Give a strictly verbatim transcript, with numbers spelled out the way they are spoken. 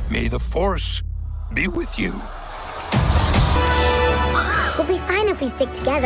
May the Force be with you. We'll be fine if we stick together.